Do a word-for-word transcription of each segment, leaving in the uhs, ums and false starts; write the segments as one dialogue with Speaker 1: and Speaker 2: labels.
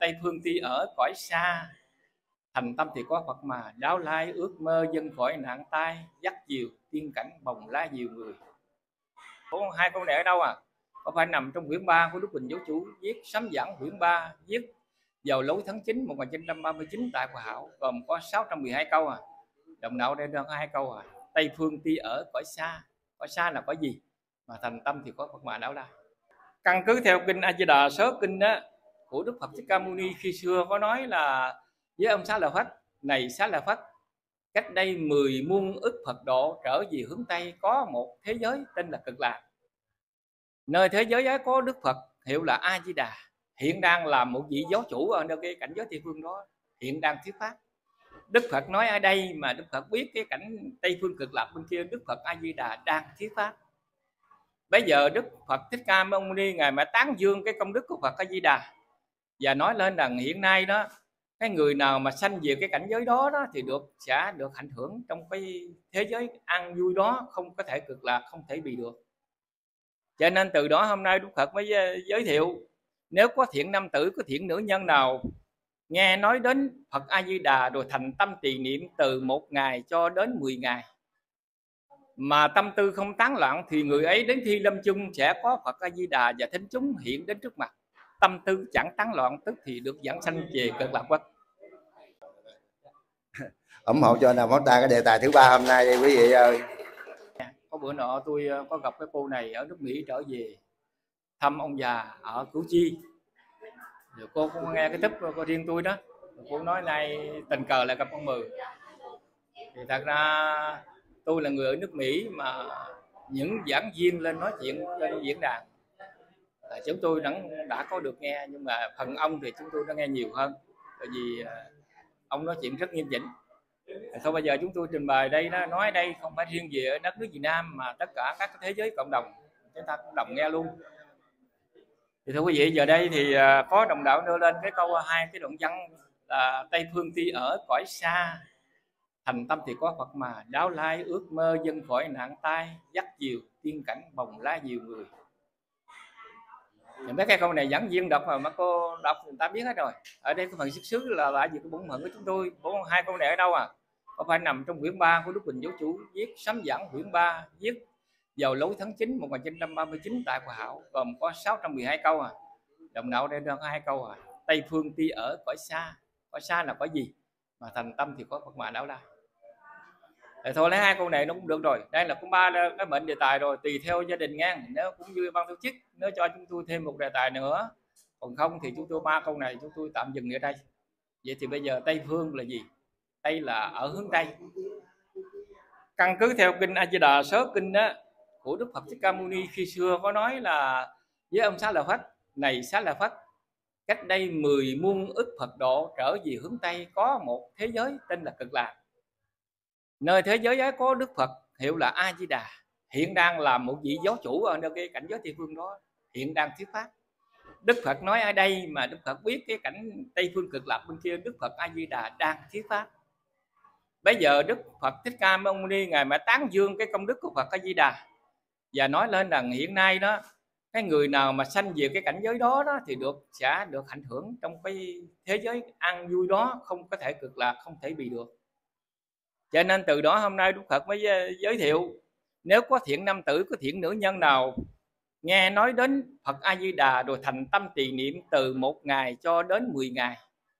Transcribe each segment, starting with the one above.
Speaker 1: Tây phương ti ở cõi xa, thành tâm thì có Phật mà đáo lai, ước mơ dân khỏi nạn tai, dắt diều tiên cảnh bồng lá nhiều người. Có hai câu này ở đâu à? Có phải nằm trong quyển ba của Đức Bình Giáo Chủ viết sấm giảng quyển ba, viết vào lối tháng chín một nghìn chín trăm ba mươi chín tại Hòa Hảo, gồm có sáu trăm mười hai câu à. Đồng đạo đây đang có hai câu à. Tây phương ti ở cõi xa, cõi xa là cõi gì? Mà thành tâm thì có Phật mà đáo lai. Căn cứ theo kinh A Di Đà Sớ Kinh đó của Đức Phật Thích Ca Mâu Ni khi xưa có nói là với ông Xá Lợi Phất: này Xá Lợi Phất, cách đây mười muôn ức Phật độ trở về hướng Tây có một thế giới tên là Cực Lạc. Nơi thế giới ấy có Đức Phật hiệu là A Di Đà, hiện đang làm một vị giáo chủ ở nơi cái cảnh giới Tây phương đó, hiện đang thuyết pháp. Đức Phật nói ở đây mà Đức Phật biết cái cảnh Tây phương Cực Lạc bên kia Đức Phật A Di Đà đang thuyết pháp. Bây giờ Đức Phật Thích Ca Mâu Ni ngài mà tán dương cái công đức của Phật A Di Đà và nói lên rằng hiện nay đó cái người nào mà sanh về cái cảnh giới đó, đó thì được sẽ được ảnh hưởng trong cái thế giới an vui đó, không có thể cực lạc, không thể bị được. Cho nên từ đó hôm nay Đức Phật mới giới thiệu nếu có thiện nam tử, có thiện nữ nhân nào nghe nói đến Phật A Di Đà rồi thành tâm trì niệm từ một ngày cho đến mười ngày mà tâm tư không tán loạn thì người ấy đến khi lâm chung sẽ có Phật A Di Đà và thính chúng hiện đến trước mặt. Tâm tư chẳng tán loạn tức thì được dẫn sanh về Cực Lạc Quốc.
Speaker 2: Ủng hộ cho Nam Mô Ta cái đề tài thứ ba hôm nay đây quý vị ơi.
Speaker 1: Có bữa nọ tôi có gặp cái cô này ở nước Mỹ trở về thăm ông già ở Củ Chi. Rồi cô cũng nghe cái túp của riêng tôi đó. Rồi cô nói nay tình cờ lại gặp ông Mười. Thì thật ra tôi là người ở nước Mỹ mà những giảng viên lên nói chuyện trên diễn đàn là chúng tôi đã, đã có được nghe, nhưng mà phần ông thì chúng tôi đã nghe nhiều hơn, bởi vì ông nói chuyện rất nghiêm chỉnh. Thôi bây giờ chúng tôi trình bày đây đó, nói đây không phải riêng về ở đất nước Việt Nam mà tất cả các thế giới cộng đồng chúng ta cũng đồng nghe luôn. Thì thưa quý vị, giờ đây thì có đồng đạo nêu lên cái câu hai cái đoạn văn là Tây phương ti ở cõi xa, thành tâm thì có Phật mà đáo lai, ước mơ dân khỏi nạn tai, dắt diều tiên cảnh bồng lá nhiều người. Thì mấy cái câu này giảng viên đọc mà mà cô đọc người ta biết hết rồi. Ở đây cái phần xuất xứ là lại gì cái bổn phận của chúng tôi. Bốn hai câu này ở đâu à? Có phải nằm trong quyển ba của Đức Bình Giáo Chủ viết sấm giảng quyển ba, viết vào lối tháng chín một nghìn chín trăm ba mươi chín tại Hòa Hảo, gồm có sáu trăm mười hai câu à. Đồng đạo đây đang hai câu à. Tây phương ti ở cõi xa, cõi xa là cõi gì? Mà thành tâm thì có Phật mà đáo lai. Để thôi lấy hai câu này nó cũng được rồi. Đây là cũng ba cái mệnh đề tài rồi, tùy theo gia đình ngang. Nếu cũng như ban tổ chức nếu cho chúng tôi thêm một đề tài nữa, còn không thì chúng tôi ba câu này chúng tôi tạm dừng ở đây. Vậy thì bây giờ Tây phương là gì? Tây là ở hướng Tây. Căn cứ theo kinh A Di Đà Sớ Kinh đó của Đức Phật Thích Ca Mâu Ni khi xưa có nói là với ông Xá Lợi Phất: này Xá Lợi Phất, cách đây mười muôn ức Phật độ trở về hướng Tây có một thế giới tên là Cực Lạc. Nơi thế giới ấy có Đức Phật hiệu là A Di Đà, hiện đang làm một vị giáo chủ ở nơi cái cảnh giới Tây phương đó, hiện đang thuyết pháp. Đức Phật nói ở đây mà Đức Phật biết cái cảnh Tây phương Cực Lạc bên kia Đức Phật A Di Đà đang thuyết pháp. Bây giờ Đức Phật Thích Ca Mâu Ni ngài mà tán dương cái công đức của Phật A Di Đà và nói lên rằng hiện nay đó cái người nào mà sanh về cái cảnh giới đó, đó thì được sẽ được ảnh hưởng trong cái thế giới an vui đó, không có thể cực lạc, không thể bị được. Cho nên từ đó hôm nay Đức Phật mới giới thiệu nếu có thiện nam tử, có thiện nữ nhân nào nghe nói đến Phật A Di Đà rồi thành tâm trì niệm từ một ngày cho đến mười ngày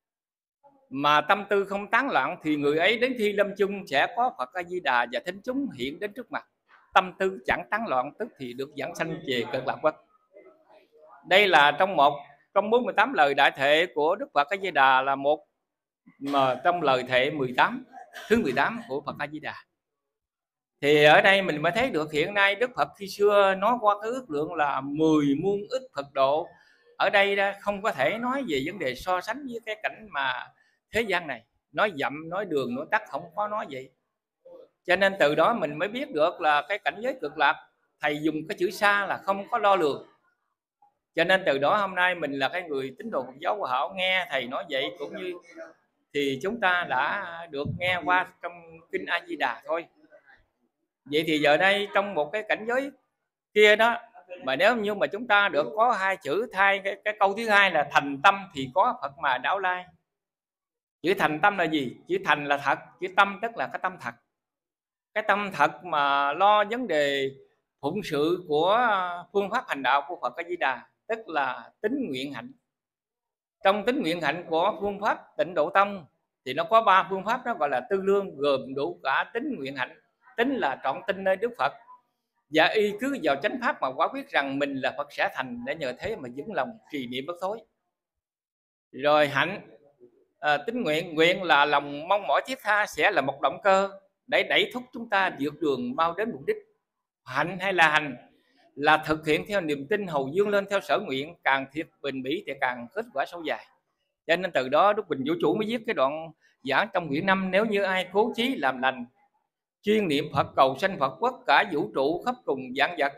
Speaker 1: mà tâm tư không tán loạn thì người ấy đến khi lâm chung sẽ có Phật A Di Đà và thính chúng hiện đến trước mặt. Tâm tư chẳng tán loạn tức thì được dẫn sanh về Cực Lạc Quốc. Đây là trong một trong bốn mươi tám lời đại thệ của Đức Phật A Di Đà, là một mà trong lời thệ mười tám thứ mười tám của Phật A Di Đà. Thì ở đây mình mới thấy được hiện nay Đức Phật khi xưa nói qua cái ước lượng là mười muôn ức Phật độ. Ở đây không có thể nói về vấn đề so sánh với cái cảnh mà thế gian này, nói dặm, nói đường, nói tắt, không có nói vậy. Cho nên từ đó mình mới biết được là cái cảnh giới Cực Lạc, thầy dùng cái chữ xa là không có đo lường. Cho nên từ đó hôm nay mình là cái người tín đồ Phật giáo Hòa Hảo nghe thầy nói vậy cũng như thì chúng ta đã được nghe qua trong kinh A Di Đà thôi. Vậy thì giờ đây trong một cái cảnh giới kia đó Mà nếu như mà chúng ta được có hai chữ thay cái, cái câu thứ hai là thành tâm thì có Phật mà đảo lai. Chữ thành tâm là gì? Chữ thành là thật, chữ tâm tức là cái tâm thật. Cái tâm thật mà lo vấn đề phụng sự của phương pháp hành đạo của Phật A Di Đà, tức là tín nguyện hạnh. Trong tín nguyện hạnh của phương pháp Tịnh Độ Tông thì nó có ba phương pháp, đó gọi là tư lương, gồm đủ cả tín nguyện hạnh. Tín là trọn tin nơi Đức Phật và y cứ vào chánh pháp mà quả quyết rằng mình là Phật sẽ thành, để nhờ thế mà vững lòng trì niệm bất thối. Rồi hạnh, à, tín nguyện, nguyện là lòng mong mỏi thiết tha sẽ là một động cơ để đẩy thúc chúng ta vượt đường mau đến mục đích. Hạnh hay là hành là thực hiện theo niềm tin, hầu dương lên theo sở nguyện, càng thiệt bền bỉ thì càng kết quả sâu dài. Cho nên từ đó Đức Bình Vũ Trụ mới viết cái đoạn giảng trong quyển năm: nếu như ai cố chí làm lành, chuyên niệm Phật cầu sanh Phật quốc, cả vũ trụ khắp cùng vạn vật,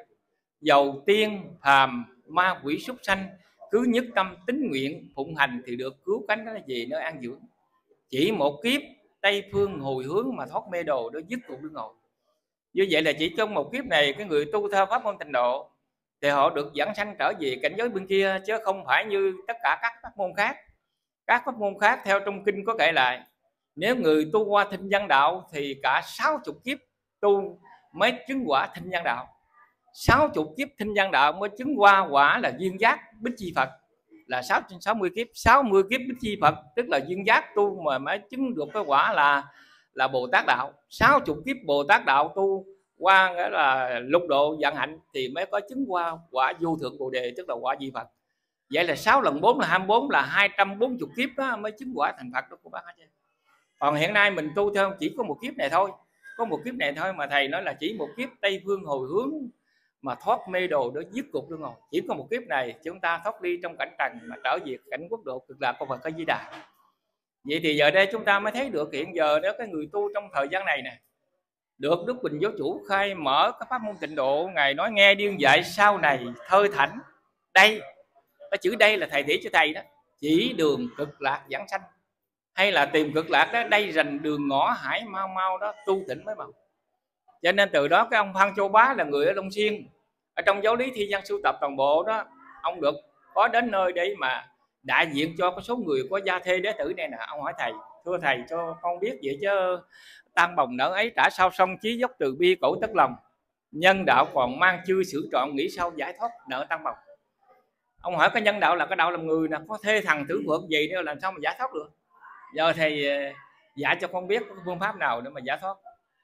Speaker 1: dầu tiên phàm ma quỷ súc sanh, cứ nhất tâm tín nguyện phụng hành thì được cứu cánh đó về nơi an dưỡng. Chỉ một kiếp Tây phương hồi hướng mà thoát mê đồ, đó dứt cuộc luân hồi. Như vậy là chỉ trong một kiếp này, cái người tu theo pháp môn Tịnh Độ thì họ được dẫn sanh trở về cảnh giới bên kia, chứ không phải như tất cả các pháp môn khác. Các pháp môn khác theo trong kinh có kể lại, nếu người tu qua thinh văn đạo thì cả sáu chục kiếp tu mới chứng quả thinh văn đạo. Sáu chục kiếp thinh văn đạo mới chứng qua quả là duyên giác Bích Chi Phật, là sáu trên sáu mươi kiếp. Sáu mươi kiếp Bích Chi Phật tức là duyên giác tu mà mới chứng được cái quả là là Bồ Tát đạo. Sáu chục kiếp Bồ Tát đạo tu qua nghĩa là lục độ vạn hạnh thì mới có chứng qua quả vô thượng Bồ Đề, tức là quả Di Phật. Vậy là sáu lần bốn là hai mươi bốn, là hai trăm bốn mươi kiếp đó mới chứng quả thành Phật đó của bác. Còn hiện nay mình tu theo chỉ có một kiếp này thôi, có một kiếp này thôi mà thầy nói là chỉ một kiếp Tây phương hồi hướng mà thoát mê đồ đó dứt cục luân hồi. Chỉ có một kiếp này chúng ta thoát đi trong cảnh trần mà trở về cảnh quốc độ cực lạc của Phật A Di Đà. Vậy thì giờ đây chúng ta mới thấy được hiện giờ đó cái người tu trong thời gian này nè, được Đức Bình Giáo Chủ khai mở các pháp môn Tịnh Độ. Ngài nói nghe điên dạy sau này thơ thảnh đây, cái chữ đây là thầy chỉ cho thầy đó, chỉ đường cực lạc giảng sanh, hay là tìm cực lạc đó, đây rành đường ngõ hải mau mau đó, tu tịnh mới bằng. Cho nên từ đó cái ông Phan Châu Bá là người ở Long Xuyên, ở trong giáo lý thi văn sưu tập toàn bộ đó, ông được có đến nơi để mà đại diện cho cái số người có gia thê đế tử này nè. Ông hỏi thầy, thưa thầy cho con biết vậy chứ tan bồng nợ ấy trả sao xong, chí dốc từ bi cổ tất lòng, nhân đạo còn mang chưa xử trọn, nghĩ sao giải thoát nợ tan bồng. Ông hỏi cái nhân đạo là cái đạo làm người nè, có thê thằng tử vượng gì nữa làm sao mà giải thoát được. Giờ thầy dạy cho con biết phương pháp nào để mà giải thoát.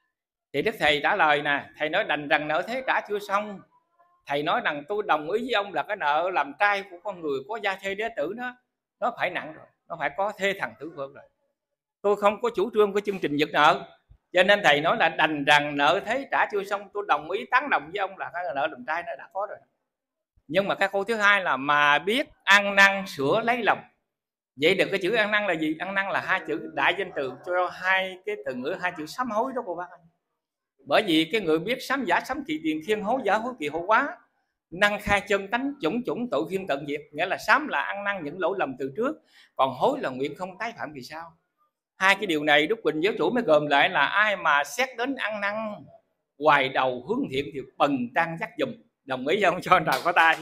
Speaker 1: Thì Đức Thầy trả lời nè, thầy nói đành rằng nợ thế trả chưa xong. Thầy nói rằng tôi đồng ý với ông là cái nợ làm trai của con người có gia thê đế tử đó, nó phải nặng rồi, nó phải có thê thằng tử vượng rồi. Tôi không có chủ trương của chương trình giật nợ, cho nên thầy nói là đành rằng nợ thế trả chưa xong, tôi đồng ý tán đồng với ông là cái nợ làm trai nó đã có rồi. Nhưng mà cái câu thứ hai là mà biết ăn năn sửa lấy lòng. Vậy được cái chữ ăn năn là gì? Ăn năn là hai chữ đại danh từ cho hai cái từ ngữ, hai chữ sám hối đó cô bác anh. Bởi vì cái người biết sám giả sám kỳ tiền khiên, hối giả hối kỳ hộ quá, năng khai chân tánh chủng chủng tội khiên tận diệt. Nghĩa là sám là ăn năn những lỗi lầm từ trước, còn hối là nguyện không tái phạm vì sao. Hai cái điều này Đức Bình Giáo Chủ mới gồm lại là ai mà xét đến ăn năn hoài đầu hướng thiện thì bần tăng dắt dùm. Đồng ý không? Cho anh nào có tay.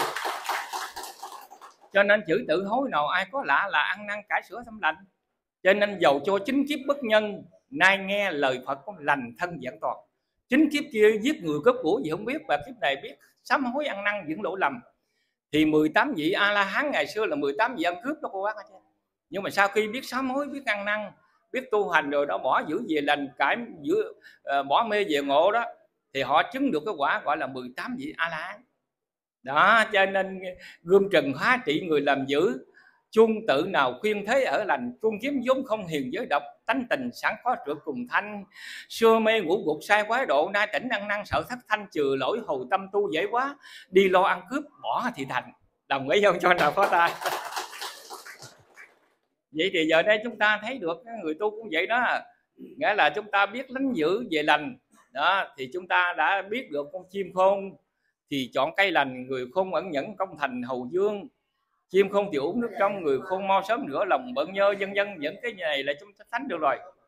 Speaker 1: Cho nên chữ tự hối nào ai có lạ là ăn năn cải sửa tâm lành. Cho nên dầu cho chính kiếp bất nhân, nay nghe lời Phật có lành thân vẹn toàn. Chính kiếp kia giết người cướp của gì không biết, và kiếp này biết sám hối ăn năn những lỗi lầm. Thì mười tám vị A La Hán ngày xưa là mười tám vị ăn cướp đó cô bác. Nhưng mà sau khi biết sám hối, biết ăn năn, biết tu hành rồi đó, bỏ giữ về lành, cải giữ uh, bỏ mê về ngộ đó, thì họ chứng được cái quả gọi là mười tám vị A La Hán. Đó, cho nên gươm trần hóa trị người làm dữ, chuông tự nào khuyên thế ở lành, chuông kiếm vốn không hiền giới độc, tánh tình sẵn khó trượt cùng thanh, xưa mê ngủ gục sai quái độ, nay tỉnh ăn năn sợ thất thanh, trừ lỗi hồi tâm tu dễ quá, đi lo ăn cướp bỏ thì thành. Đồng ý không? Cho nào có tay. Vậy thì giờ đây chúng ta thấy được người tu cũng vậy đó, nghĩa là chúng ta biết lánh dữ về lành đó, thì chúng ta đã biết được con chim khôn thì chọn cây lành, người khôn ẩn nhẫn công thành hầu dương, chim khôn thì uống nước trong, người khôn mau sớm rửa lòng bận nhơ, vân vân. Những cái này là chúng ta tránh được rồi.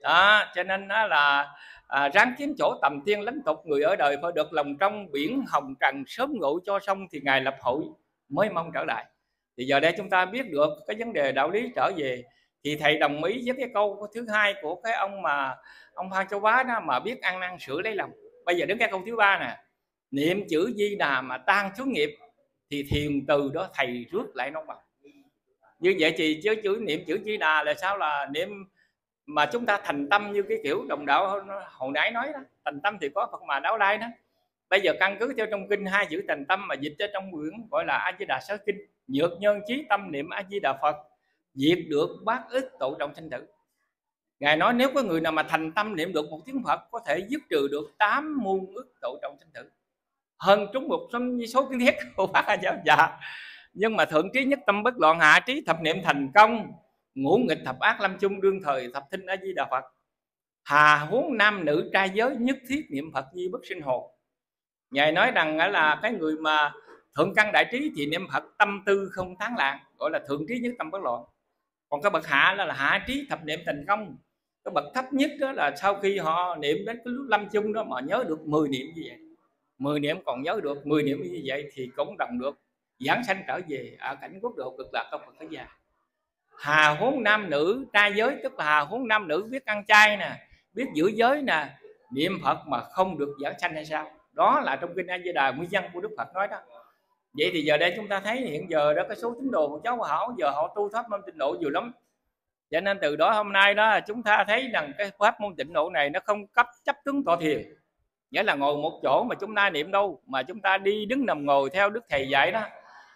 Speaker 1: đó, cho nên đó là à, ráng kiếm chỗ tầm thiên lãnh tục, người ở đời phải được lòng trong biển hồng trần, sớm ngộ cho xong thì ngày lập hội mới mong trở lại. Thì giờ đây chúng ta biết được cái vấn đề đạo lý trở về, thì thầy đồng ý với cái câu thứ hai của cái ông mà ông Phan Châu Bá đó, mà biết ăn năn sửa lấy lòng. Bây giờ đến cái câu thứ ba nè, niệm chữ Di Đà mà tan chướng nghiệp thì thiền từ đó thầy rước lại nó bằng. Như vậy thì chứ chữ niệm chữ Di Đà là sao? Là niệm mà chúng ta thành tâm, như cái kiểu đồng đạo hồi nãy nói đó, thành tâm thì có Phật mà Đáo Lai đó. Bây giờ căn cứ theo trong kinh hai chữ thành tâm mà dịch ở trong quyển gọi là A Di Đà Sớ Kinh: nhược nhân chí tâm niệm A Di Đà Phật, diệt được bát ức tụ trọng sinh tử. Ngài nói nếu có người nào mà thành tâm niệm được một tiếng Phật, có thể dứt trừ được tám muôn ức tụ trọng sinh tử, hơn trúng một số kiến thiết của bác A Dạ. Nhưng mà thượng trí nhất tâm bất loạn, hạ trí thập niệm thành công, ngũ nghịch thập ác lâm chung, đương thời thập thinh A Di Đà Phật. Hà huống nam nữ trai giới, nhất thiết niệm Phật di bất sinh hồn. Ngài nói rằng là cái người mà thượng căn đại trí thì niệm Phật tâm tư không tán loạn, gọi là thượng trí nhất tâm bất loạn. Còn cái bậc hạ là, là hạ trí thập niệm thành công. Cái bậc thấp nhất đó là sau khi họ niệm đến cái lúc lâm chung đó mà nhớ được mười niệm như vậy, mười niệm còn nhớ được mười niệm như vậy thì cũng đồng được giảng sanh trở về ở cảnh quốc độ cực lạc trong Phật thế gia. Hà huống nam nữ trai giới, tức là hà huống nam nữ biết ăn chay nè, biết giữ giới nè, niệm Phật mà không được giảng sanh hay sao? Đó là trong kinh A Di Đà nguyên văn của Đức Phật nói đó. Vậy thì giờ đây chúng ta thấy hiện giờ đó cái số tín đồ của cháu Hảo giờ họ tu pháp môn tịnh độ nhiều lắm. Cho nên từ đó hôm nay đó chúng ta thấy rằng cái pháp môn tịnh độ này nó không cấp chấp tướng tọa thiền, nghĩa là ngồi một chỗ mà chúng ta niệm đâu, mà chúng ta đi đứng nằm ngồi theo Đức Thầy dạy đó,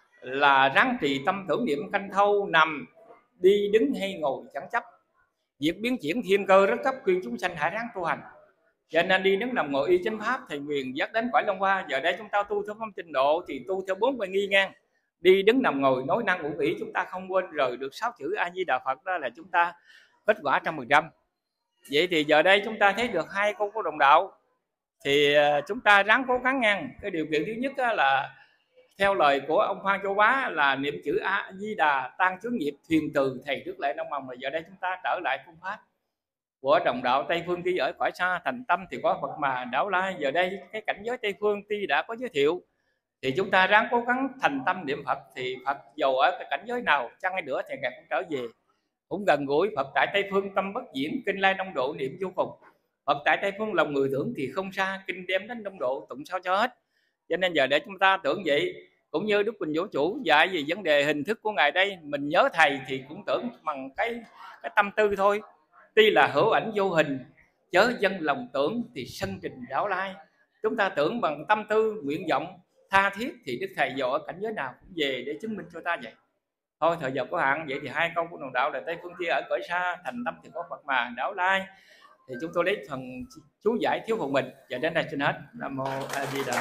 Speaker 1: là ráng trì tâm tưởng niệm canh thâu, nằm đi đứng hay ngồi chẳng chấp, việc biến chuyển thiên cơ rất cấp, khuyên chúng sanh hãy ráng tu hành. Cho nên đi đứng nằm ngồi y chánh pháp thì nguyện dắt đến cõi Long Hoa. Giờ đây chúng ta tu theo pháp tịnh độ thì tu theo bốn bài nghi ngang, đi đứng nằm ngồi nói năng ngữ nghĩ, chúng ta không quên rời được sáu chữ A Di Đà Phật, đó là chúng ta kết quả trăm phần trăm. Vậy thì giờ đây chúng ta thấy được hai câu của đồng đạo, thì chúng ta ráng cố gắng ngăn. Cái điều kiện thứ nhất là theo lời của ông Phan Châu Bá là niệm chữ A Di Đà tan chướng nghiệp, thiền từ thầy trước lại nông mong. Là giờ đây chúng ta trở lại phương pháp của đồng đạo Tây Phương khi ở cõi xa thành tâm thì có Phật mà Đáo Lai. Giờ đây cái cảnh giới Tây Phương tuy đã có giới thiệu, thì chúng ta ráng cố gắng thành tâm niệm Phật, thì Phật dầu ở cái cảnh giới nào chăng hay nữa thì ngài cũng trở về, cũng gần gũi. Phật tại Tây Phương tâm bất diễn, kinh lai đông độ niệm vô cùng. Phật tại Tây Phương lòng người tưởng thì không xa, kinh đem đến đông độ tụng sao cho hết. Cho nên giờ để chúng ta tưởng vậy, cũng như Đức Quỳnh Vũ Chủ dạy về vấn đề hình thức của ngài đây, mình nhớ thầy thì cũng tưởng bằng cái cái tâm tư thôi. Tuy là hữu ảnh vô hình, chớ dân lòng tưởng thì sân trình Đáo Lai. Chúng ta tưởng bằng tâm tư nguyện vọng tha thiết thì Đức Thầy dầu ở cảnh giới nào cũng về để chứng minh cho ta vậy. Thôi thời giờ có hạn, vậy thì hai câu của đồng đạo là Tây Phương kia ở cõi xa thành tâm thì có Phật mà Đáo Lai, thì chúng tôi lấy phần chú giải thiếu phần mình. Và đến đây xin hết. Nam mô A Di Đà.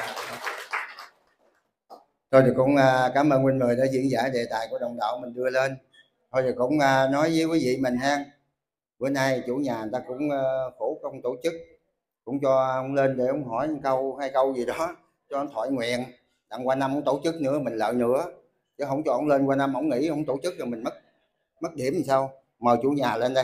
Speaker 2: Thôi thì cũng cảm ơn huynh mười đã diễn giải đề tài của đồng đạo mình đưa lên. Thôi thì cũng nói với quý vị mình ha, bữa nay chủ nhà người ta cũng khổ công tổ chức, cũng cho ông lên để ông hỏi một câu hai câu gì đó cho ông thoại nguyện, đặng qua năm ông tổ chức nữa mình lợi nữa, chứ không cho ông lên qua năm ông nghỉ ông tổ chức rồi mình mất mất điểm làm sao. Mời chủ nhà lên đây.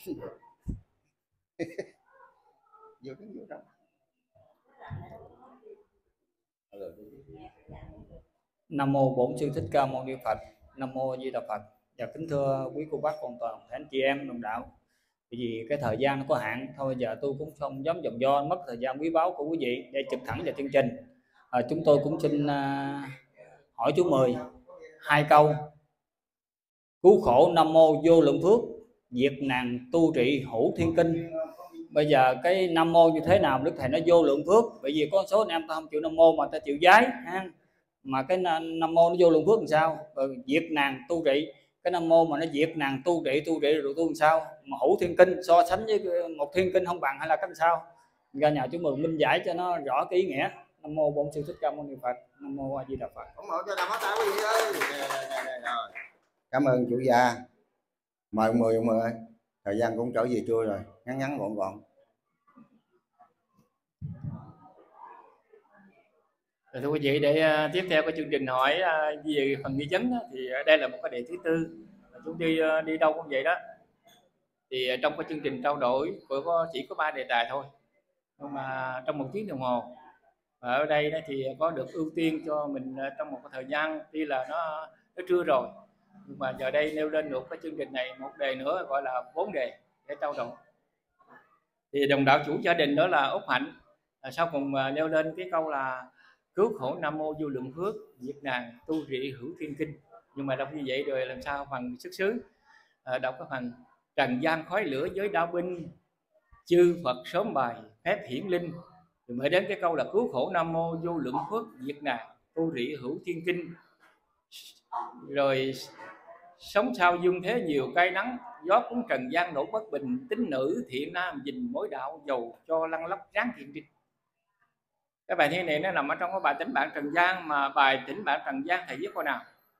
Speaker 3: Nam mô Bổn Sư Thích Ca Mâu Ni Phật. Nam mô A Di Đà Phật. Và kính thưa quý cô bác con toàn thể anh chị em đồng đạo, vì cái thời gian nó có hạn, thôi giờ tôi cũng không dám dòng do mất thời gian quý báu của quý vị để trực thẳng vào chương trình. À, chúng tôi cũng xin uh, hỏi chú Mười hai câu. Cứu khổ Nam mô vô lượng phước, diệt nạn tu trị hữu thiên kinh. Bây giờ cái Nam mô như thế nào Đức Thầy nói vô lượng phước, bởi vì có số anh em ta không chịu Nam mô mà ta chịu giái ha. Mà cái Nam mô nó vô lượng phước làm sao? Rồi diệt nạn tu trị, cái Nam mô mà nó diệt nạn tu trị tu trị rồi tu làm sao? Mà hữu thiên kinh so sánh với một thiên kinh không bằng hay là cách sao? Ra nhà chú Mừng minh giải cho nó rõ cái ý nghĩa. Nam mô Bổn Sư Thích Ca Mâu Ni Phật. Nam mô A Di Đà Phật.
Speaker 2: Ủng hộ cho Đàm Hóa Tay quý vị ơi. Cảm ơn chủ gia. Mời ông Mười, ông Mười ơi. Thời gian cũng trở về trưa rồi, ngắn ngắn gọn gọn.
Speaker 1: Thưa quý vị, để uh, tiếp theo cái chương trình hỏi uh, về phần nghi vấn đó, thì đây là một cái đề thứ tư, chúng đi uh, đi đâu cũng vậy đó. Thì trong cái chương trình trao đổi của chỉ có ba đề tài thôi, nhưng mà trong một tiếng đồng hồ. Và ở đây đó thì có được ưu tiên cho mình trong một thời gian tuy là nó nó trưa rồi, nhưng mà giờ đây nêu lên được cái chương trình này một đề nữa gọi là bốn đề để trao đổi. Thì đồng đạo chủ gia đình đó là Úc Hạnh à, sau cùng nêu lên cái câu là cứu khổ nam mô vô lượng phước, diệt nạn tu rị hữu thiên kinh. Nhưng mà đọc như vậy rồi làm sao phần xuất xứ à, đọc cái phần trần gian khói lửa với đao binh, chư Phật sớm bài phép hiển linh, rồi mới đến cái câu là cứu khổ nam mô vô lượng phước, diệt nạn tu rị hữu thiên kinh. Rồi sống sao dương thế nhiều cay nắng, gió cuốn trần gian nổ bất bình, tính nữ thiện nam dình mối đạo, dầu cho lăn lóc ráng thiện trinh. Cái bài thi này nó nằm ở trong cái bài Tĩnh Bạn Trần gian, mà bài Tĩnh Bạn Trần gian thầy viết câu nào?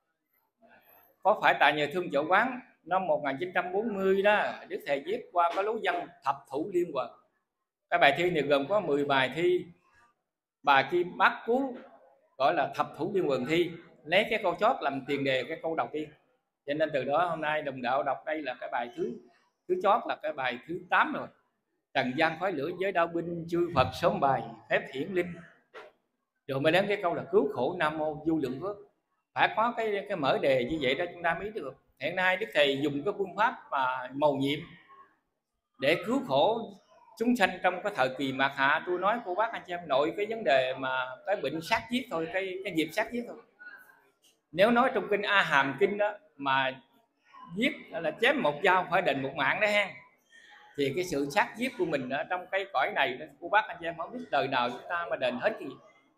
Speaker 1: Có phải tại nhờ thương chợ quán năm một nghìn chín trăm bốn mươi đó, Đức thầy viết qua có lối văn thập thủ liên hoàn. Cái bài thi này gồm có mười bài thi, bài thi bát cú gọi là thập thủ liên hoàn thi, lấy cái câu chót làm tiền đề cái câu đầu tiên. Cho nên từ đó hôm nay đồng đạo đọc đây là cái bài thứ thứ chót, là cái bài thứ tám rồi. Trần gian khói lửa với đao binh, chư Phật sớm bài phép hiển linh. Rồi mới đến cái câu là cứu khổ nam mô vô lượng phước. Phải có cái cái mở đề như vậy đó chúng ta mới được. Hiện nay Đức thầy dùng cái phương pháp mà mầu nhiệm để cứu khổ chúng sanh trong cái thời kỳ mạt hạ. Tôi nói cô bác anh chị em nội cái vấn đề mà cái bệnh sát giết thôi, cái cái nghiệp sát giết thôi. Nếu nói trong kinh A Hàm kinh đó mà giết là chém một dao phải đền một mạng đó ha, thì cái sự sát giết của mình ở trong cái cõi này đó, cô bác anh chị em không biết đời nào chúng ta mà đền hết cái gì.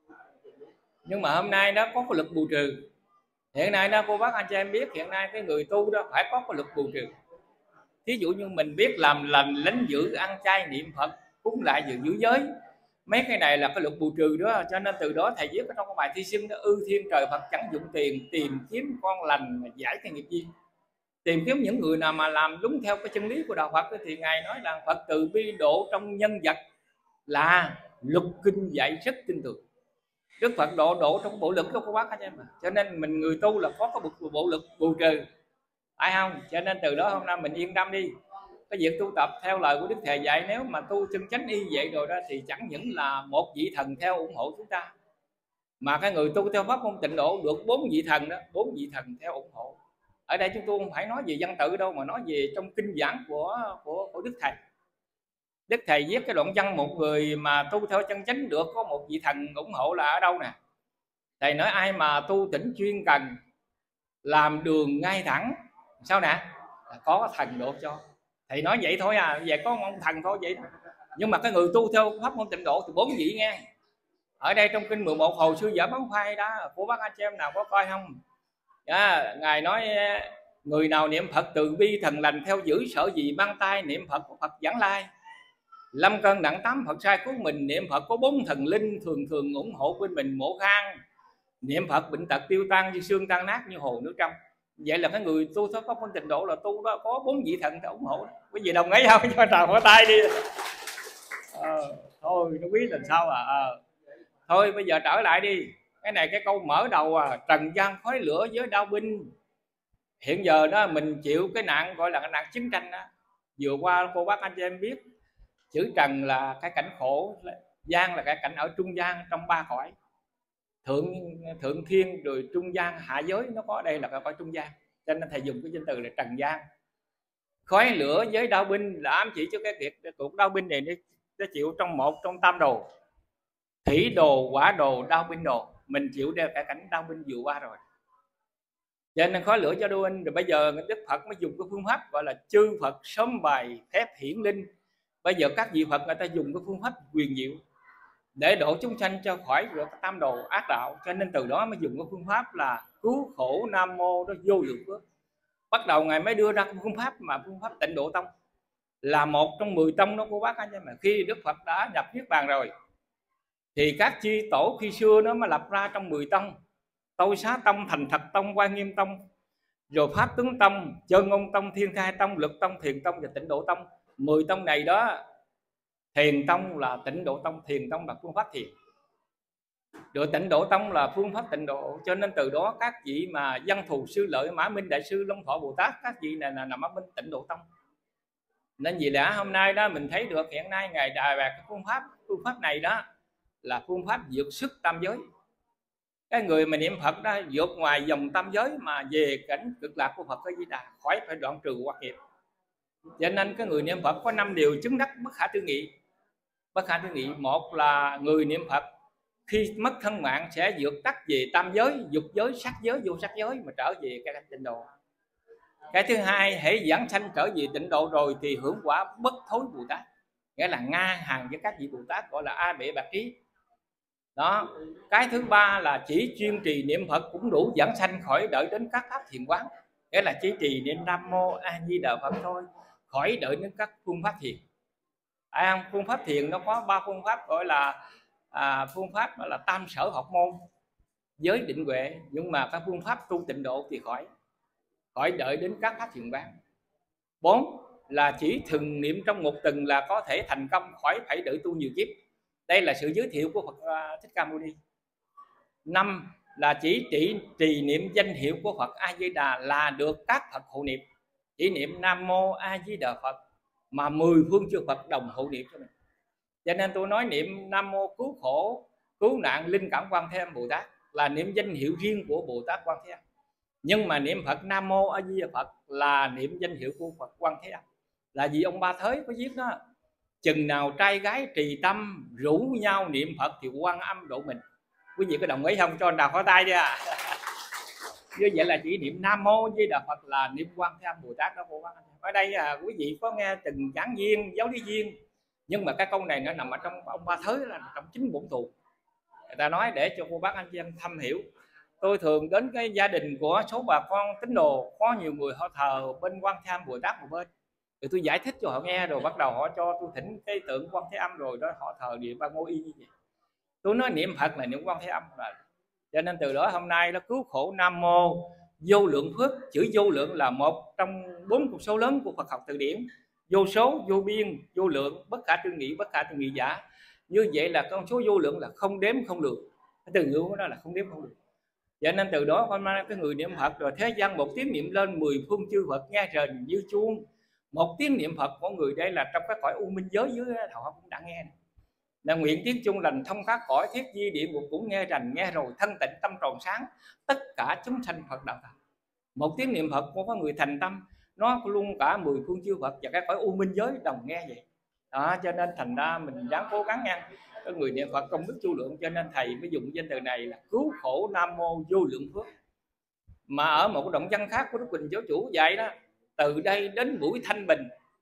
Speaker 1: Nhưng mà hôm nay nó có cái lực bù trừ. Hiện nay đó cô bác anh chị em biết, hiện nay cái người tu đó phải có cái lực bù trừ. Thí dụ như mình biết làm lành, lánh giữ, ăn chay, niệm Phật, cúng lại, giữ giữ giới, mấy cái này là cái luật bù trừ đó. Cho nên từ đó thầy viết ở trong cái bài thi xưng đó: ư thiên trời Phật chẳng dụng tiền, tìm kiếm con lành mà giải cái nghiệp duyên. Tìm kiếm những người nào mà làm đúng theo cái chân lý của đạo Phật thì ngài nói là Phật từ bi độ trong nhân vật là luật kinh dạy rất tin tưởng. Đức Phật độ độ trong bộ lực đó của bác anh em. Cho nên mình người tu là có cái bộ lực bù trừ, phải không? Cho nên từ đó hôm nay mình yên tâm đi. Cái việc tu tập theo lời của Đức Thầy dạy, nếu mà tu chân chánh y vậy rồi đó thì chẳng những là một vị thần theo ủng hộ chúng ta, mà cái người tu theo pháp môn tịnh độ được bốn vị thần đó, bốn vị thần theo ủng hộ. Ở đây chúng tôi không phải nói về văn tự đâu, mà nói về trong kinh giảng của của, của Đức Thầy. Đức Thầy viết cái đoạn văn một người mà tu theo chân chánh được có một vị thần ủng hộ là ở đâu nè. Thầy nói ai mà tu tỉnh chuyên cần, làm đường ngay thẳng, sao nè, có thần độ cho. Thầy nói vậy thôi à, vậy có ông thần thôi vậy. Nhưng mà cái người tu theo pháp môn tịnh độ thì bốn vị nghe. Ở đây trong kinh mười một Hồ Sư Giả Bóng Phai đó, của bác anh chị em nào có coi không? À, ngài nói người nào niệm Phật từ bi thần lành, theo giữ sợ gì mang tay, niệm Phật của Phật giảng lai. Lâm cân nặng tám Phật sai cứu mình, niệm Phật có bốn thần linh thường thường ủng hộ bên mình mộ khang. Niệm Phật bệnh tật tiêu tan như xương tan nát như hồ nước trong. Vậy là cái người tu theo pháp môn tịnh độ là tu đó có bốn vị thần ủng hộ. Quý vị đồng ý không? Cho trào pháo tay đi. Ờ, thôi nó biết làm sao à. Ờ. Thôi bây giờ trở lại đi. Cái này cái câu mở đầu à, trần gian khói lửa với đao binh. Hiện giờ đó mình chịu cái nạn gọi là cái nạn chiến tranh đó. Vừa qua cô bác anh chị em biết, chữ trần là cái cảnh khổ, gian là cái cảnh ở trung gian trong ba cõi. Thượng thượng thiên rồi trung gian hạ giới, nó có đây là cái cõi trung gian. Cho nên thầy dùng cái danh từ là trần gian. Khói lửa với đao binh là ám chỉ cho cái việc cuộc đao binh này nó chịu trong một trong tam đồ: thủy đồ, hỏa đồ, đao binh đồ. Mình chịu đeo cả cảnh đao binh vừa qua rồi. Cho nên khói lửa cho đao binh. Rồi bây giờ Đức Phật mới dùng cái phương pháp gọi là chư Phật sớm bài phép hiển linh. Bây giờ các vị Phật người ta dùng cái phương pháp quyền diệu để độ chúng sanh cho khỏi được tam đồ ác đạo. Cho nên từ đó mới dùng cái phương pháp là cứu khổ nam mô đó vô lượng phước. Bắt đầu ngài mới đưa ra cái phương pháp mà phương pháp Tịnh Độ Tông là một trong mười tông đó của bác anh. Mà khi Đức Phật đã nhập niết bàn rồi thì các chi tổ khi xưa nó mới lập ra trong mười tông: Tôi Xá Tông, Thành Thật Tông, Quan Nghiêm Tông, rồi Pháp Tướng Tông, Chân Ngôn Tông, Thiên Khai Tông, Lực Tông, Thiền Tông và Tịnh Độ Tông. Mười tông này đó, Thiền Tông là Tịnh Độ Tông, Thiền Tông là phương pháp thiền, rồi Tịnh Độ Tông là phương pháp tịnh độ. Cho nên từ đó các vị mà Văn Thù Sư Lợi, Mã Minh Đại Sư, Long Thọ Bồ Tát, các vị này là nằm ở bên Tịnh Độ Tông. Nên vì đã hôm nay đó mình thấy được hiện nay ngài Đà Bạc cái phương pháp phương pháp này đó là phương pháp vượt sức tam giới. Cái người mà niệm Phật đó vượt ngoài dòng tam giới mà về cảnh cực lạc của Phật A Di Đà, khỏi phải đoạn trừ hoặc nghiệp. Cho nên cái người niệm Phật có năm điều chứng đắc bất khả tư nghị. Bất khả tư nghị, một là người niệm Phật khi mất thân mạng sẽ vượt tắt về tam giới, dục giới, sắc giới, vô sắc giới mà trở về cái tịnh độ. Cái thứ hai, hễ giảng sanh trở về tịnh độ rồi thì hưởng quả bất thối Bồ Tát, nghĩa là ngang hàng với các vị Bồ Tát, gọi là A Bệ Bạc Trí. Đó. Cái thứ ba là chỉ chuyên trì niệm Phật cũng đủ giảng sanh, khỏi đợi đến các pháp thiền quán, nghĩa là chỉ trì niệm Nam Mô A Di Đà Phật thôi, khỏi đợi đến các phương pháp thiền. À, phương pháp thiền nó có ba phương pháp, gọi là à, phương pháp là tam sở học môn, giới, định, huệ. Nhưng mà các phương pháp tu tịnh độ thì khỏi khỏi đợi đến các pháp thiền quán. Bốn là chỉ thường niệm trong một tuần là có thể thành công, khỏi phải đợi tu nhiều kiếp. Đây là sự giới thiệu của Phật Thích Ca Mâu Ni. Năm là chỉ trì, trì niệm danh hiệu của Phật A Di Đà là được các Phật hộ niệm. Chỉ niệm Nam Mô A Di Đà Phật mà mười phương chư Phật đồng hộ niệm cho mình. Cho nên tôi nói niệm Nam Mô cứu khổ, cứu nạn, linh cảm Quan Thế Âm Bồ Tát là niệm danh hiệu riêng của Bồ Tát Quan Thế Âm. Nhưng mà niệm Phật Nam Mô A Di Đà Phật là niệm danh hiệu của Phật Quan Thế Âm. Là vì ông Ba Thới có viết đó: chừng nào trai gái trì tâm rủ nhau niệm Phật thì Quan Âm độ mình. Quý vị có đồng ý không? Cho anh đào pháo tay đi à. Như vậy là chỉ niệm Nam Mô Di Đà Phật là niệm Quan Thế Âm Bồ Tát đó của Quan Âm. Ở đây à, quý vị có nghe từng giảng viên, giáo lý viên, nhưng mà cái câu này nó nằm ở trong ông Ba Thới, là trong chính bổn tù. Người ta nói để cho cô bác anh chị em thâm hiểu. Tôi thường đến cái gia đình của số bà con tín đồ, có nhiều người họ thờ bên Quan Thế Âm Bồ Tát một bên, rồi tôi giải thích cho họ nghe, rồi bắt đầu họ cho tôi thỉnh cái tượng Quan Thế Âm, rồi đó họ thờ Địa Ba Ngô Y như vậy. Tôi nói niệm Phật là niệm Quan Thế Âm rồi. Cho nên từ đó hôm nay nó cứu khổ Nam Mô vô lượng phước. Chữ vô lượng là một trong bốn con số lớn của Phật học từ điển. Vô số, vô biên, vô lượng, bất khả tư nghị, bất khả tư nghị giả. Như vậy là con số vô lượng là không đếm không được. Cái từ ngữ của nó là không đếm không được. Cho nên từ đó hôm nay cái người niệm Phật rồi thế gian một tiếng niệm lên, mười phương chư Phật nghe rền như chuông. Một tiếng niệm Phật của người đây là trong cái cõi u minh giới dưới họ cũng đã nghe. Là nguyện tiếng chuông lành thông các cõi thiết di địa ngục cũng nghe rành, nghe rồi thân tịnh tâm tròn sáng, tất cả chúng sanh Phật đạo thành. Một tiếng niệm Phật của có người thành tâm, nó luôn cả mười phương chư Phật và cái cõi u minh giới đồng nghe vậy. Đó, cho nên thành ra mình dám cố gắng nha. Cái người niệm Phật công đức vô lượng, cho nên thầy mới dùng danh từ này là cứu khổ Nam Mô vô lượng phước. Mà ở một động văn khác của Đức Quỳnh Giáo Chủ dạy đó: từ đây đến buổi thanh bình,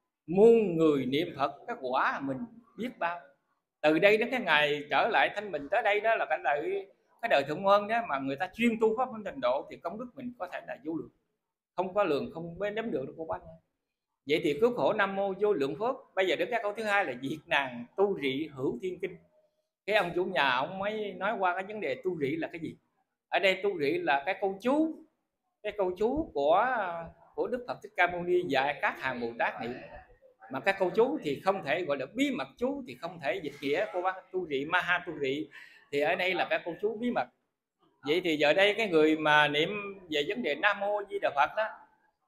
Speaker 1: muôn người niệm Phật cái quả mình biết bao. Từ đây đến cái ngày trở lại thanh bình tới đây đó là cái đời cái đời thượng nguồn đó, mà người ta chuyên tu pháp tịnh độ thì công đức mình có thể là vô lượng, không có lường, không đếm được đâu cô bác. Vậy thì cứu khổ Nam Mô vô lượng phước. Bây giờ đến cái câu thứ hai là diệt nàng tu rị hữu thiên kinh. Cái ông chủ nhà ông mới nói qua cái vấn đề tu rị là cái gì. Ở đây tu rị là cái câu chú, cái câu chú của của Đức Phật Thích Ca Mâu Ni dạy các hàng Bồ Tát niệm. Mà các câu chú thì không thể gọi là bí mật chú, thì không thể dịch nghĩa cô bác. Tu rị ma ha tu rị thì ở đây là các câu chú bí mật. Vậy thì giờ đây cái người mà niệm về vấn đề Nam Mô Di Đà Phật đó,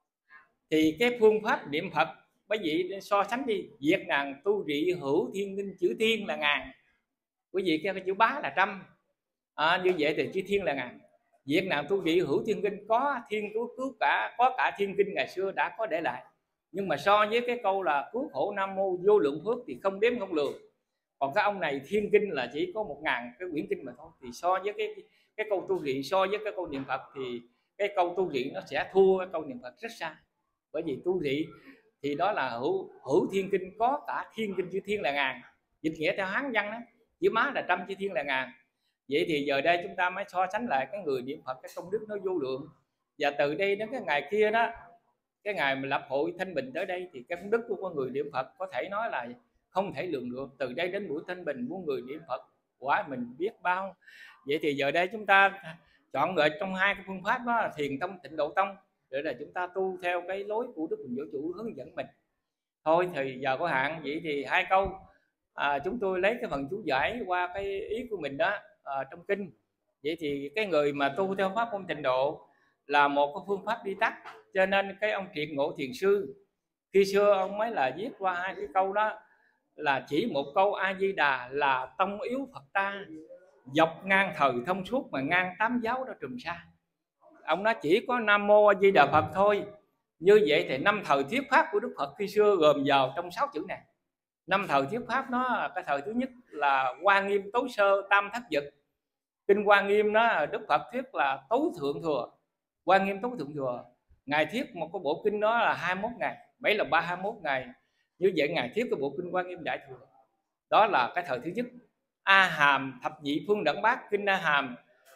Speaker 1: thì cái phương pháp niệm Phật bởi vậy so sánh đi, diệt nàng tu rị hữu thiên kinh, chữ thiên là ngàn, quý vị cái chữ bá là trăm, à, như vậy thì chữ thiên là ngàn. Diệt nàng tu rị hữu thiên kinh, có thiên cứu cứu cả, có cả thiên kinh ngày xưa đã có để lại, nhưng mà so với cái câu là cứu khổ Nam Mô vô lượng phước thì không đếm không lường. Còn cái ông này thiên kinh là chỉ có một ngàn cái quyển kinh mà thôi, thì so với cái cái câu tu rị, so với cái câu niệm Phật thì cái câu tu rị nó sẽ thua cái câu niệm Phật rất xa. Bởi vì tu rị thì đó là hữu hữu thiên kinh, có cả thiên kinh, chữ thiên là ngàn, dịch nghĩa theo Hán văn đó, chữ má là trăm, chữ thiên là ngàn. Vậy thì giờ đây chúng ta mới so sánh lại cái người niệm Phật cái công đức nó vô lượng. Và từ đây đến cái ngày kia đó, cái ngày mà lập hội thanh bình tới đây thì cái công đức của con người niệm Phật có thể nói là không thể lường được. Từ đây đến buổi thanh bình của người niệm Phật quả mình biết bao. Vậy thì giờ đây chúng ta chọn lựa trong hai cái phương pháp đó là Thiền Tông, Tịnh Độ Tông, để là chúng ta tu theo cái lối của Đức Quỳnh Giáo Chủ hướng dẫn mình. Thôi thì giờ có hạn, vậy thì hai câu à, chúng tôi lấy cái phần chú giải qua cái ý của mình đó à, trong kinh. Vậy thì cái người mà tu theo pháp môn Tịnh Độ là một cái phương pháp đi tắt, cho nên cái ông Triệt Ngộ Thiền Sư Khi xưa ông mới là viết qua hai cái câu đó, là chỉ một câu A Di Đà là tông yếu Phật ta, dọc ngang thời thông suốt mà ngang tám giáo đó trùm xa. Ông nói chỉ có Nam Mô A Di Đà Phật thôi. Như vậy thì năm thời thuyết pháp của Đức Phật khi xưa gồm vào trong sáu chữ này. Năm thời thuyết pháp nó, cái thời thứ nhất là Hoa Nghiêm Tối Sơ Tam Thất Vật. Kinh Hoa Nghiêm đó Đức Phật thuyết là tối thượng thừa. Hoa Nghiêm tối thượng thừa, Ngài thuyết một cái bộ kinh đó là hai mươi mốt ngày, bảy là ba hai mươi mốt ngày. Như vậy Ngài thuyết cái bộ kinh Hoa Nghiêm Đại Thừa. Đó là cái thời thứ nhất. A Hàm Thập Nhị Phương Đẳng Bát. Kinh A Hàm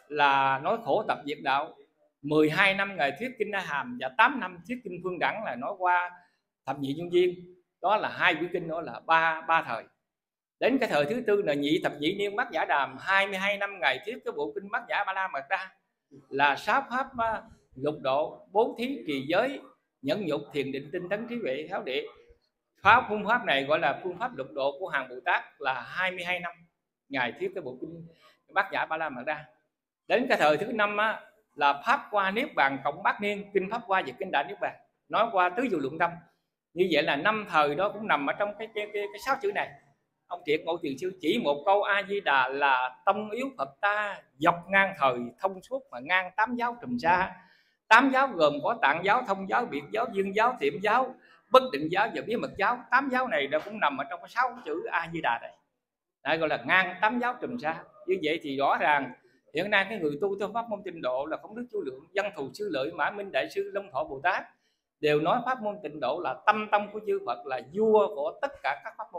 Speaker 1: là nói khổ tập diệt đạo. mười hai năm Ngài thuyết kinh A Hàm, và tám năm thuyết kinh Phương Đẳng là nói qua thập nhị nhân duyên. Đó là hai quyển kinh, đó là ba ba thời. Đến cái thời thứ tư là Nhị Thập Nhị Niên Bát Nhã Đàm, hai mươi hai năm Ngài thuyết cái bộ kinh Bát Nhã Ba La Mật Đa, là sáu pháp lục độ, bố thí, trì giới, nhẫn nhục, thiền định, tinh tấn, trí huệ, tháo địa. Pháp phương pháp này gọi là phương pháp lục độ của hàng Bồ Tát, là hai mươi hai năm Ngài thuyết cái bộ kinh Bát Nhã Ba La Mật Đa. Đến cái thời thứ năm á, là Pháp Hoa Niết Bàn Cộng Bát Niên, kinh Pháp Hoa và kinh Đại Niết Bàn, nói qua tứ diệu luận tâm. Như vậy là năm thời đó cũng nằm ở trong cái cái, cái, cái sáu chữ này. Ông Triệt Ngộ Thiền Sư chỉ một câu A Di Đà là tông yếu Phật ta, dọc ngang thời thông suốt mà ngang tám giáo trùm xa. Tám giáo gồm có Tạng giáo, Thông giáo, Biệt giáo, Dương giáo, Tiệm giáo, Bất Định giáo và Bí Mật giáo. Tám giáo này đã cũng nằm ở trong cái sáu chữ A Di Đà này. Đây gọi là ngang tám giáo trùm xa. Như vậy thì rõ ràng hiện nay cái người tu theo pháp môn Tịnh Độ là Không Đức Chu Lượng, Văn Thù Sư Lợi, Mã Minh Đại Sư, Long Thọ Bồ Tát đều nói pháp môn Tịnh Độ là tâm tâm của chư Phật, là vua của tất cả các pháp môn.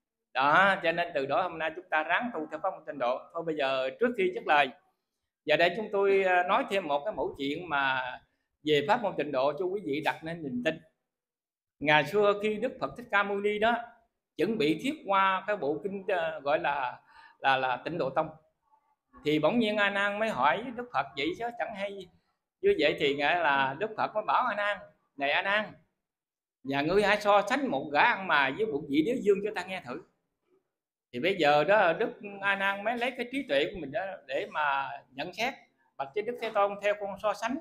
Speaker 1: Đó, cho nên từ đó hôm nay chúng ta ráng tu theo pháp môn Tịnh Độ. Thôi bây giờ trước khi dứt lời, giờ đây chúng tôi nói thêm một cái mẫu chuyện mà về pháp môn Tịnh Độ cho quý vị đặt nên niềm tin. Ngày xưa khi Đức Phật Thích Ca Mâu Ni đó chuẩn bị thuyết qua cái bộ kinh gọi là là là Tịnh Độ Tông, thì bỗng nhiên A Nan mới hỏi Đức Phật vậy chứ chẳng hay. Như vậy thì nghĩa là Đức Phật mới bảo A Nan: này A Nan, nhà ngươi hãy so sánh một gã ăn mày với một vị đế dương cho ta nghe thử. Thì bây giờ đó Đức A Nan mới lấy cái trí tuệ của mình đó để mà nhận xét. Bạch trên Đức Thế Tôn theo con so sánh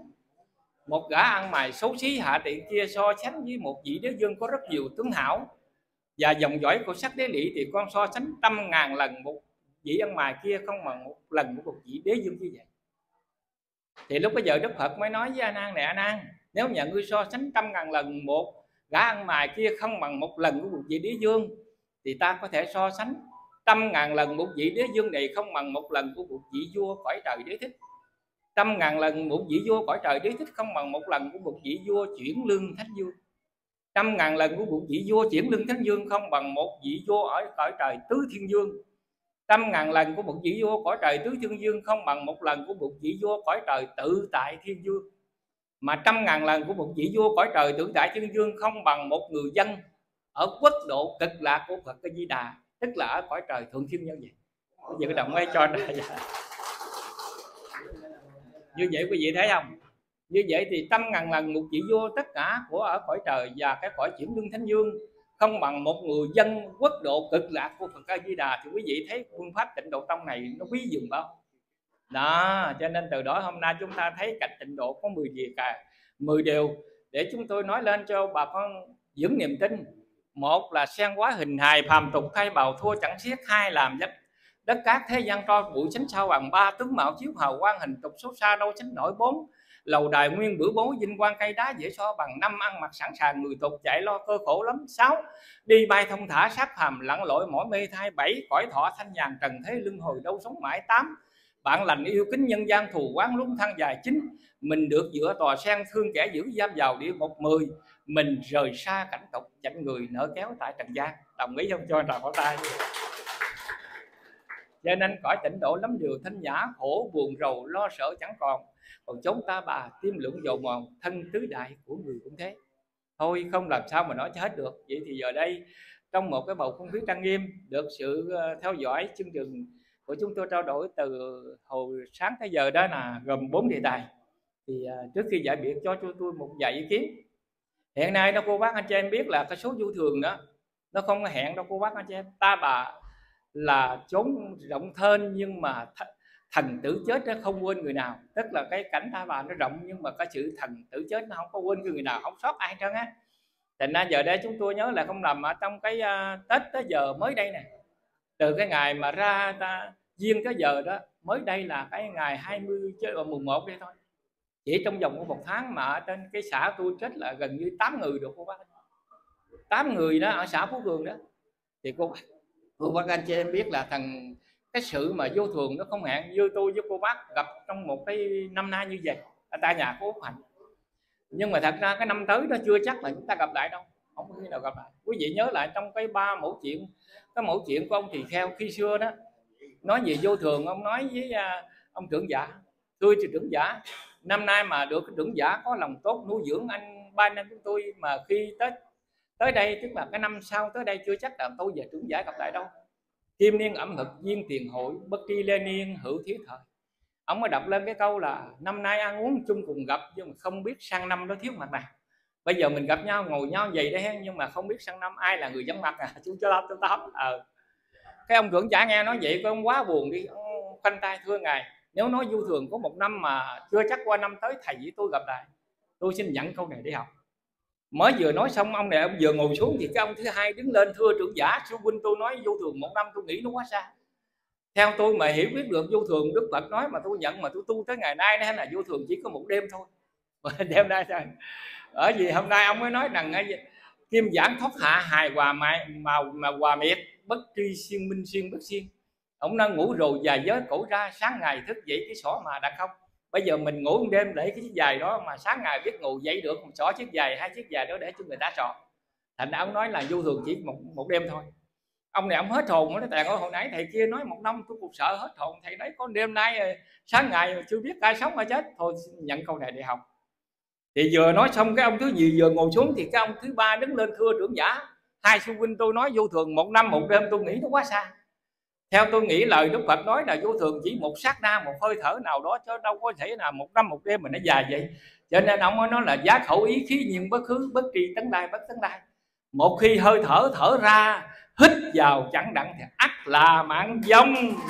Speaker 1: một gã ăn mày xấu xí hạ tiện kia so sánh với một vị đế dương có rất nhiều tướng hảo và dòng dõi của sắc đế lỵ, thì con so sánh trăm ngàn lần một vị ăn mày kia không bằng một lần của một vị đế dương như vậy. Thì lúc bây giờ Đức Phật mới nói với A Nan: này A Nan, nếu nhà ngươi so sánh trăm ngàn lần một gã ăn mày kia không bằng một lần của một vị đế dương, thì ta có thể so sánh trăm ngàn lần một vị đế dương này không bằng một lần của một vị vua cõi trời Đế Thích. Trăm ngàn lần một vị vua cõi trời Đế Thích không bằng một lần của một vị vua chuyển lương thánh vương. Trăm ngàn lần của một vị vua chuyển lương thánh vương không bằng một vị vua ở cõi trời Tứ Thiên Dương. Trăm ngàn lần của một vị vua cõi trời Tứ Thiên Dương không bằng một lần của một vị vua cõi trời Tự Tại Thiên Dương. Mà trăm ngàn lần của một vị vua cõi trời Tự Tại Thiên Dương không bằng một người dân ở quốc độ cực lạc của Phật A Di Đà, tức là ở cõi trời Thượng Thiên Nhân vậy. Bây giờ cái đồng ấy cho ra như vậy quý vị thấy không? Như vậy thì trăm ngàn lần một vị vua tất cả của ở cõi trời và cái cõi chuyển lương thánh dương không bằng một người dân quốc độ cực lạc của Phật A Di Đà, thì quý vị thấy phương pháp Tịnh Độ Tông này nó quý dường bao. Đó, cho nên từ đó hôm nay chúng ta thấy cạnh Tịnh Độ có mười điều cả mười điều để chúng tôi nói lên cho bà con vững niềm tin. Một là sen quá hình hài phàm tục, khai bào thua chẳng xiết. Hai làm đất đất cát thế gian tro bụi sánh sao bằng. Ba tướng mạo chiếu hào quang, hình tục số xa đâu sánh nổi. Bốn lầu đài nguyên bữa bố, vinh quang cây đá dễ so bằng. Năm ăn mặc sẵn sàng, người tục chạy lo cơ khổ lắm. Sáu đi bay thông thả, sát phàm lặn lội mỏi mê thai. Bảy cõi thọ thanh nhàn, trần thế luân hồi đâu sống mãi. Tám bạn lành yêu kính nhân gian, thù quán luân thăng dài. Chín mình được dựa tòa sen, thương kẻ giữ giam vào địa ngục. Mười mình rời xa cảnh tục, chạnh người nợ kéo tại trần gian. Đồng ý không? Cho trào pháo tay. Cho nên cõi Tịnh Độ lắm điều thanh nhã, khổ buồn rầu lo sợ chẳng còn. Còn chúng ta bà tim lượng dầu mòn, thân tứ đại của người cũng thế. Thôi không làm sao mà nói cho hết được. Vậy thì giờ đây trong một cái bầu không khí trang nghiêm, được sự theo dõi chương trình của chúng tôi trao đổi từ hồi sáng tới giờ đó là gồm bốn đề tài. Thì trước khi giải biệt cho tôi một vài ý kiến. Hiện nay đó cô bác anh chị em biết là cái số vô thường đó nó không có hẹn đâu cô bác anh chị em. Ta bà là chốn rộng thênh nhưng mà th thần tử chết nó không quên người nào. Tức là cái cảnh ta bà nó rộng nhưng mà cái sự thần tử chết nó không có quên người nào, không sót ai trơn á. Thành ra giờ đây chúng tôi nhớ là không lầm ở trong cái uh, Tết tới giờ mới đây nè, từ cái ngày mà ra ta duyên cái giờ đó mới đây là cái ngày hai mươi chứ mùng một đây thôi, chỉ trong vòng của một tháng mà ở trên cái xã tôi chết là gần như tám người được cô bác, tám người đó ở xã Phú Cường đó. Thì cô cô bác anh chị em biết là thằng cái sự mà vô thường nó không hẹn, như tôi với cô bác gặp trong một cái năm nay như vậy ở tại nhà cô Út Hạnh, nhưng mà thật ra cái năm tới đó chưa chắc là chúng ta gặp lại đâu, không có khi nào gặp lại. Quý vị nhớ lại trong cái ba mẫu chuyện, cái mẫu chuyện của ông Tỳ Kheo khi xưa đó nói về vô thường, ông nói với uh, ông trưởng giả, thưa trưởng giả, năm nay mà được trưởng giả có lòng tốt nuôi dưỡng anh ba anh em chúng tôi, mà khi tới tới đây tức là cái năm sau tới đây chưa chắc là tôi và trưởng giả gặp lại đâu. Kim niên ẩm thực duyên tiền hội, bất tri lê niên hữu thiếu thời. Ông mới đọc lên cái câu là năm nay ăn uống chung cùng gặp, nhưng mà không biết sang năm nó thiếu mặt nào. Bây giờ mình gặp nhau ngồi nhau vậy đấy, nhưng mà không biết sang năm ai là người vắng mặt à, chú cho tám tám. Ờ. Cái ông trưởng giả nghe nói vậy có ông quá buồn đi, ông khoanh tay thưa ngài, nếu nói vô thường có một năm mà chưa chắc qua năm tới thầy với tôi gặp lại, tôi xin nhận câu này để học. Mới vừa nói xong ông này ông vừa ngồi xuống thì cái ông thứ hai đứng lên, thưa trưởng giả, sư huynh tôi nói vô thường một năm tôi nghĩ nó quá xa. Theo tôi mà hiểu biết được vô thường Đức Phật nói mà tôi nhận mà tôi tu tới ngày nay là vô thường chỉ có một đêm thôi. Đêm nay thôi. Ở vì hôm nay ông mới nói rằng kim giảng thoát hạ hài hòa màu mà hòa miệt, bất tri xuyên minh xuyên bất xuyên. Ông đang ngủ rồi dài giới cổ ra, sáng ngày thức dậy cái xỏ mà đã không. Bây giờ mình ngủ một đêm để cái chiếc giày đó mà sáng ngày biết ngủ dậy được, một xỏ chiếc giày, hai chiếc giày đó để cho người ta sọ. Thành ra ông nói là vô thường chỉ một một đêm thôi. Ông này ông hết hồn, nó tại hồi nãy thầy kia nói một năm tôi cũng sợ hết hồn, thầy nói có đêm nay sáng ngày chưa biết ai sống ai chết, thôi nhận câu này để học. Thì vừa nói xong cái ông thứ gì vừa ngồi xuống thì cái ông thứ ba đứng lên, thưa trưởng giả, hai sư huynh tôi nói vô thường một năm một đêm tôi nghĩ nó quá xa. Theo tôi nghĩ lời Đức Phật nói là vô thường chỉ một sát na, một hơi thở nào đó, chứ đâu có thể là một năm một đêm mà nó dài vậy. Cho nên ông nói là giá khẩu ý khí nhiên bất khứ, bất tri tấn lai bất tấn lai. Một khi hơi thở thở ra, hít vào chẳng đặng thì ắt là mạng vong.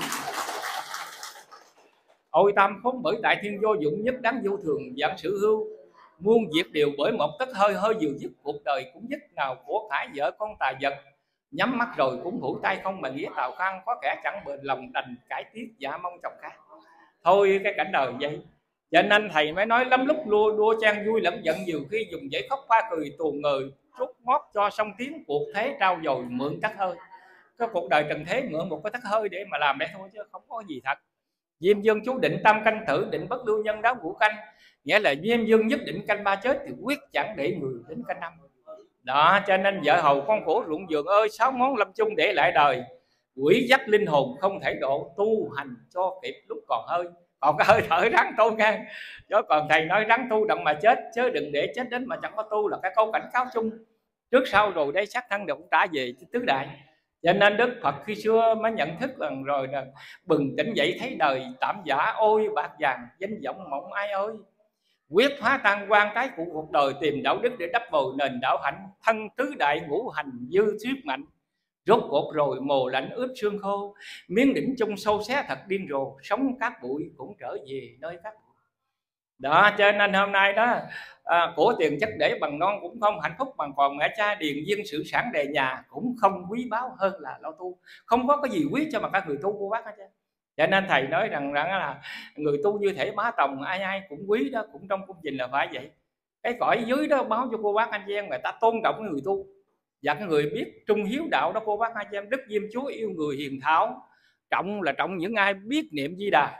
Speaker 1: Ôi tam khốn bởi tại thiên vô dụng, nhất đáng vô thường dạng sự hưu. Muôn việc đều bởi một tấc hơi, hơi vừa dứt cuộc đời cũng dứt, nào của cải vợ con tà vật. Nhắm mắt rồi cũng hữu tay không mà nghĩa tào khang, có kẻ chẳng bền lòng đành cải tiết dạ mong chồng khác. Thôi cái cảnh đời vậy. Cho nên thầy mới nói lắm lúc đua đua trang vui lẫn giận, nhiều khi dùng giấy khóc pha cười tuồn người, rút mót cho song tiếng cuộc thế trao dồi mượn tắc hơi. Cái cuộc đời trần thế mượn một cái tắc hơi để mà làm đây thôi chứ không có gì thật. Diêm dương chú định tam canh tử, định bất lưu nhân đáo ngũ canh, nghĩa là Diêm dương nhất định canh ba chết thì quyết chẳng để người đến canh năm. Đó, cho nên vợ hầu con khổ ruộng vườn ơi, sáu món lâm chung để lại đời, quỷ dắt linh hồn không thể độ, tu hành cho kịp lúc còn hơi. Còn cái hơi thở rắn tu ngang, chứ còn thầy nói rắn tu đặng mà chết, chứ đừng để chết đến mà chẳng có tu, là cái câu cảnh cáo chung. Trước sau rồi đây xác thân đều cũng trả về tứ đại. Cho nên Đức Phật khi xưa mới nhận thức rằng rồi là bừng tỉnh dậy thấy đời tạm giả, ôi bạc vàng danh vọng mộng ai ơi. Quyết phá tan quan trái của cuộc đời, tìm đạo đức để đắp bồi nền đạo hạnh, thân tứ đại ngũ hành dư thuyết mạnh. Rốt cuộc rồi mồ lạnh ướp xương khô, miếng đỉnh chung sâu xé thật điên rồ, sống cát bụi cũng trở về nơi cát bụi. Đó, cho nên hôm nay đó à, của tiền chất để bằng non cũng không, hạnh phúc bằng còn mẹ cha điền viên, sự sản đề nhà cũng không quý báu hơn là lo tu. Không có cái gì quý cho mà các người tu cô bác hết trơn. Cho nên thầy nói rằng, rằng là người tu như thể bá tòng, ai ai cũng quý đó, cũng trong công trình là phải vậy. Cái cõi dưới đó báo cho cô bác anh chị em, người ta tôn trọng người tu và cái người biết trung hiếu đạo đó cô bác anh chị em. Đức Diêm Chúa yêu người hiền thảo, trọng là trọng những ai biết niệm Di Đà,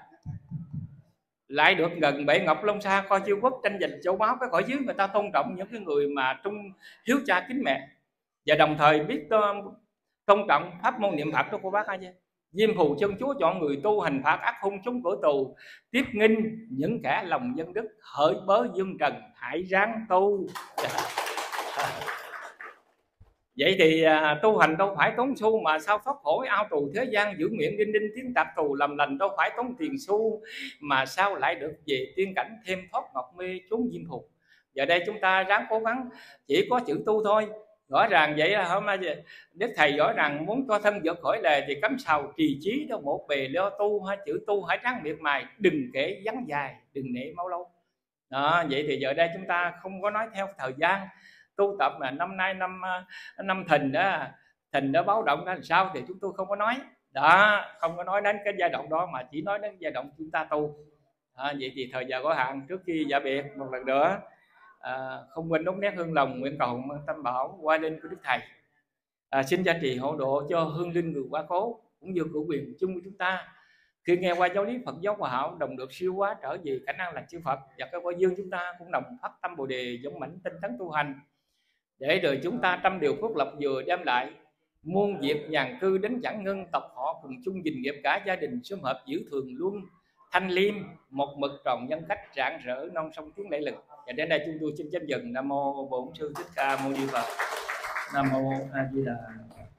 Speaker 1: lại được gần bệ ngọc long xa coi chiêu quốc tranh giành châu báu. Cái cõi dưới người ta tôn trọng những cái người mà trung hiếu cha kính mẹ, và đồng thời biết tôn trọng pháp môn niệm Phật đó cô bác anh chị. Diêm Phù chân Chúa chọn người tu hành phạt ác hung chúng cửa tù, tiếp nghinh những kẻ lòng nhân đức, hỡi bớ dương trần hãy ráng tu. Vậy thì à, tu hành đâu phải tốn xu, mà sao thoát khỏi ao tù thế gian, giữ miệng đinh đinh tiếng tạp tù làm lành đâu phải tốn tiền xu, mà sao lại được về tiên cảnh thêm thoát ngọc mê chốn Diêm Phù. Giờ đây chúng ta ráng cố gắng, chỉ có chữ tu thôi. Rõ ràng vậy là hôm nay Đức Thầy rõ ràng muốn cho thân vượt khỏi lề thì cấm sầu trì trí đó một bề lo tu, hai chữ tu hãy ráng miệt mài, đừng kể vắng dài, đừng nể máu lâu. Đó, vậy thì giờ đây chúng ta không có nói theo thời gian, tu tập là năm nay năm năm Thìn đó, Thìn đó báo động ra làm sao thì chúng tôi không có nói đó, không có nói đến cái giai đoạn đó, mà chỉ nói đến giai đoạn chúng ta tu. À, vậy thì thời giờ có hạn, trước khi dạ biệt một lần nữa à, không quên đốt nét hương lòng nguyện cầu tam bảo qua linh của Đức Thầy à, xin gia trì hộ độ cho hương linh người quá cố cũng như của quyền chung của chúng ta. Khi nghe qua giáo lý Phật giáo Hòa Hảo đồng được siêu hóa trở về khả năng là chư Phật, và các quả dương chúng ta cũng đồng phát tâm Bồ đề dũng mãnh tinh tấn tu hành, để đời chúng ta trăm điều phước lộc vừa đem lại muôn việc nhàn cư đến chẳng ngưng, tộc họ cùng chung gìn nghiệp, cả gia đình sum hợp giữ thường luôn thanh liêm, một mực tròn nhân cách rạng rỡ non sông tiếng lễ lực. Và đến đây chúng tôi xin chấm dừng. Nam mô Bổn Sư Thích Ca Mâu Ni Phật. Nam mô A Di Đà.